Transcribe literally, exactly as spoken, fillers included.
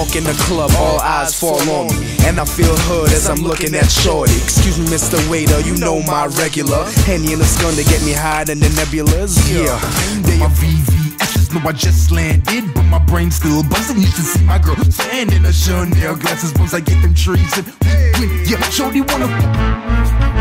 walk in the club, all eyes fall on me, and I feel hood as I'm looking at shorty. Excuse me, Mister Waiter, you know my regular Henny and the skun to get me higher than the nebulas. Yeah, they my V V S's, no I just landed, but my brain's still buzzing. You should see my girl standing in her Chanel glasses once I get them trees and yeah, shorty wanna